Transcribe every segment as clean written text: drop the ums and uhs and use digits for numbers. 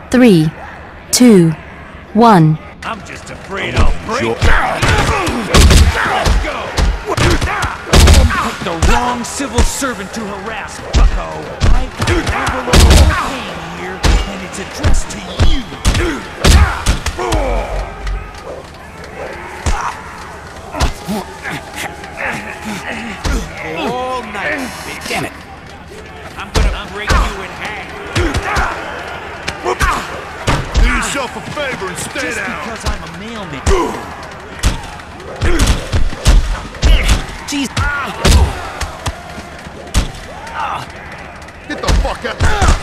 3, 2, 1. I'm just afraid I'll break. Let's go. Pick the wrong civil servant to harass, bucko. I've got an envelope of pain here, and it's addressed to you. All night, bitch. Damn it. I'm gonna break you in half. Do yourself a favor and stay Just down. because I'm a mailman. Jeez. Get the fuck out.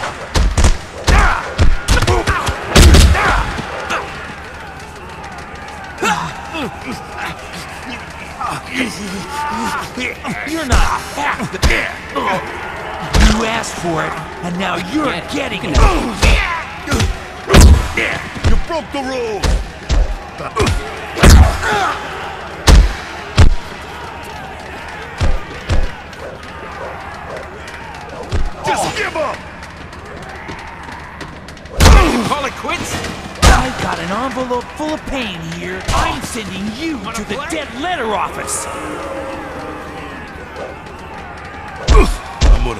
You're not half the... You asked for it, and now you're getting it. You broke the rules. Just give up. Call it quits? I've got an envelope full of pain here. I'm sending you to the dead letter office. I'm gonna.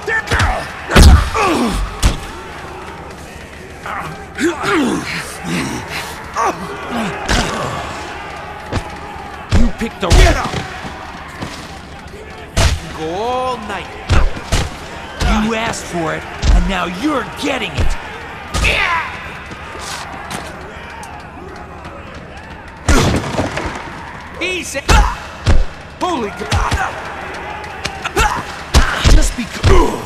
You picked the right up. Go all night. You asked for it, and now you're getting it. Easy. Holy God. Just because.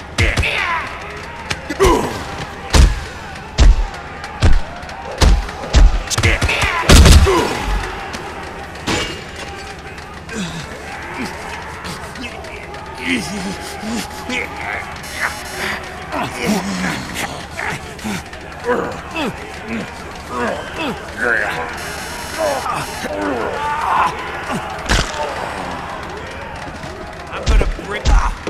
I'm gonna break.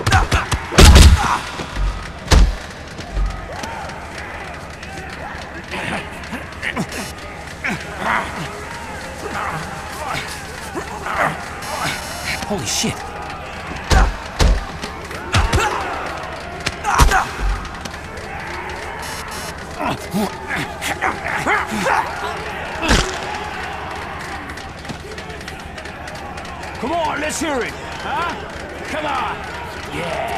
Holy shit. Come on, let's hear it. Huh? Come on. Yeah.